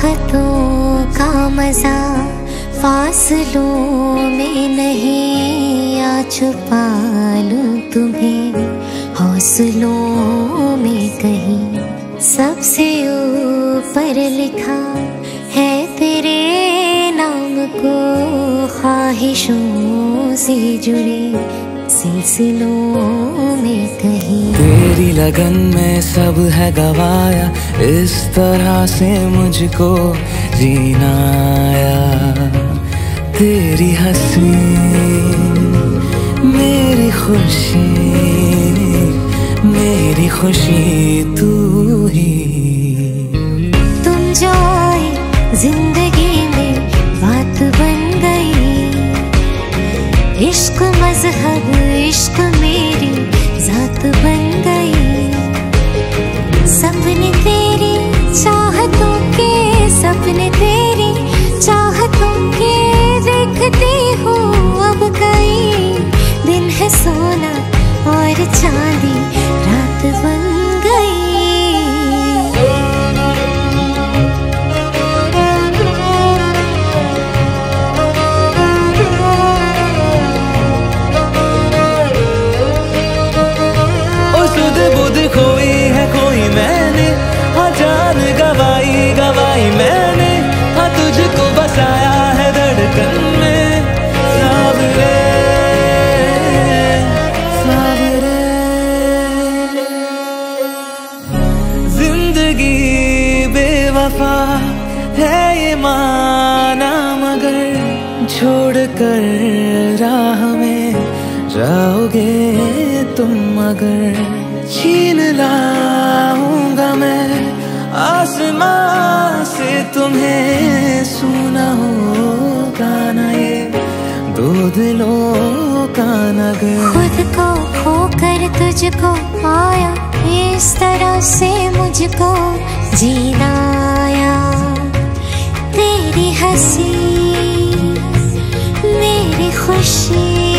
चाहतों का मजा फासलों में नहीं, आ छुपा लूं तुम्हें हौसलों में कहीं। सबसे ऊपर लिखा है तेरे नाम को, ख्वाहिशों से जुड़े सिलसिलों में कहीं। तेरी लगन में सब है गवाया, इस तरह से मुझको जीना आया। तेरी हंसी मेरी खुशी तू ही। तुम जो आए जिंदगी में बात बन गई, इश्क मजहब इश्क मेरी जात बन गई। सपने तेरी चाहतों के, सपने तेरी चाहतों के देखती हूँ अब कई। दिन है सोना और चांदी रात बन गई। बुध खोई है कोई मैंने, हाँ जान गवाई मैंने, हाँ तुझको बसाया है धड़कन में। सावरे जिंदगी बेवफा है ये माना, मगर छोड़ कर राह में जाओगे तुम अगर। छीन लाऊंगा मैं आसमां से तुम्हें, सुना होगा ना ये दो दिलों का नगर। खुद को खोकर तुझको पाया, इस तरह से मुझको जीना आया। तेरी हंसी मेरी खुशी